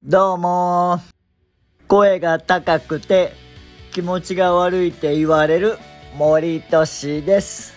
どうも声が高くて気持ちが悪いって言われる森俊です。